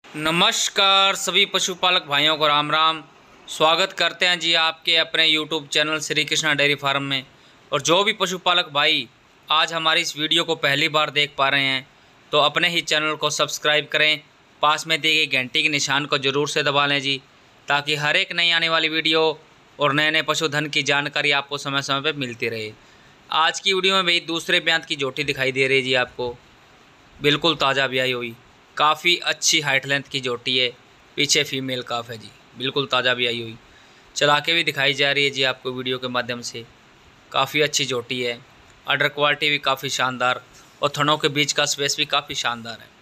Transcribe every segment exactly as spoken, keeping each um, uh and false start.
नमस्कार सभी पशुपालक भाइयों को राम राम। स्वागत करते हैं जी आपके अपने YouTube channel Shri Krishna dairy farm में। और जो भी पशुपालक भाई आज हमारी इस वीडियो को पहली बार देख पा रहे हैं तो अपने ही चैनल को सब्सक्राइब करें, पास में दी गई घंटी के निशान को ज़रूर से दबा लें जी, ताकि हर एक नई आने वाली वीडियो और नए नए पशुधन की जानकारी आपको समय समय पर मिलती रहे। आज की वीडियो में भाई दूसरे ब्यांत की जोटी दिखाई दे रही है जी आपको, बिल्कुल ताज़ा ब्याई हुई, काफ़ी अच्छी हाइट लेंथ की जोटी है। पीछे फीमेल काफ है जी, बिल्कुल ताज़ा भी आई हुई, चला के भी दिखाई जा रही है जी आपको वीडियो के माध्यम से। काफ़ी अच्छी जोटी है, अडर क्वालिटी भी काफ़ी शानदार और थनों के बीच का स्पेस भी काफ़ी शानदार है।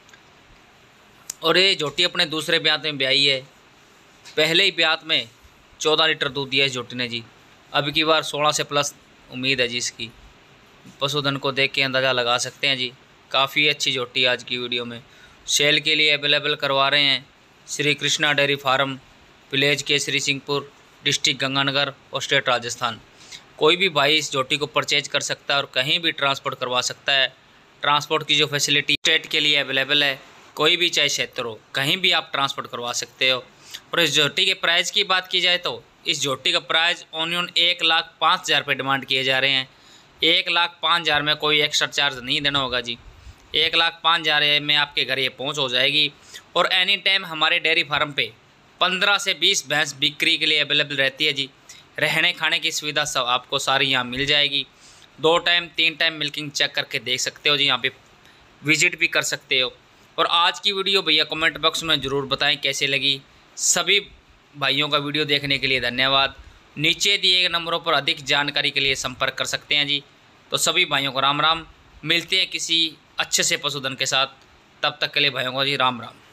और ये जोटी अपने दूसरे ब्यात में ब्याई है। पहले ही ब्यात में चौदह लीटर दूध दिया इस जोटी ने जी। अब की बार सोलह से प्लस उम्मीद है जी इसकी। पशुधन को देख के अंदाज़ा लगा सकते हैं जी। काफ़ी अच्छी जोटी आज की वीडियो में सेल के लिए अवेलेबल करवा रहे हैं Shri Krishna dairy farm, village के श्री सिंहपुर, डिस्ट्रिक्ट गंगानगर और स्टेट राजस्थान। कोई भी भाई इस जोटी को परचेज कर सकता है और कहीं भी ट्रांसपोर्ट करवा सकता है। ट्रांसपोर्ट की जो फैसिलिटी स्टेट के लिए अवेलेबल है, कोई भी चाहे क्षेत्र हो कहीं भी आप ट्रांसपोर्ट करवा सकते हो। और इस जोटी के प्राइस की बात की जाए तो इस जोटी का प्राइस ऑनियन एक लाख पाँच हज़ार रुपये डिमांड किए जा रहे हैं। एक लाख पाँच हज़ार में कोई एक्स्ट्रा चार्ज नहीं देना होगा जी। एक लाख पाँच हज़ार में आपके घर ये पहुंच हो जाएगी। और एनी टाइम हमारे डेयरी फार्म पे पंद्रह से बीस भैंस बिक्री के लिए अवेलेबल रहती है जी। रहने खाने की सुविधा सब आपको सारी यहाँ मिल जाएगी। दो टाइम तीन टाइम मिल्किंग चेक करके देख सकते हो जी, यहाँ पे विजिट भी कर सकते हो। और आज की वीडियो भैया कमेंट बॉक्स में ज़रूर बताएं कैसे लगी। सभी भाइयों का वीडियो देखने के लिए धन्यवाद। नीचे दिए गए नंबरों पर अधिक जानकारी के लिए संपर्क कर सकते हैं जी। तो सभी भाइयों को राम राम। मिलते हैं किसी अच्छे से पशुधन के साथ, तब तक के लिए भाइयों को जी राम राम।